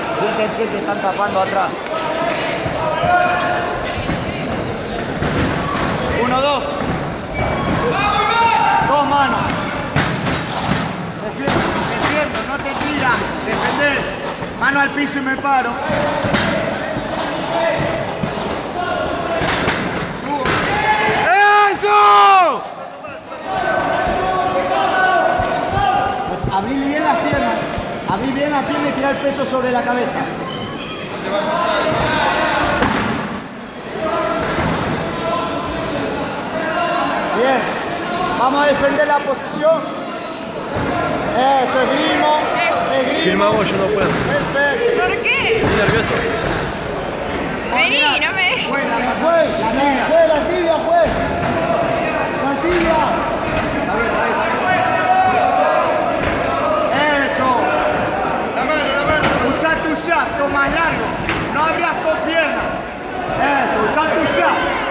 Siéntense que están tapando atrás. 1, 2. 2 manos. Defiendo, no te tiras. Defender. Mano al piso y me paro. ¡Eso! Pues abrir bien las piernas. Abrir bien la pierna y tirar el peso sobre la cabeza. Bien. Vamos a defender la posición. Eso, esgrimo. Filmamos, yo no puedo. Perfecto. ¿Por qué? Estoy nervioso. Vení, no me... La tibia, juez. La tibia. Está bien. Eso. La mano. Usa tu jab, son más largos. No abras con piernas. Eso, usa tu jab.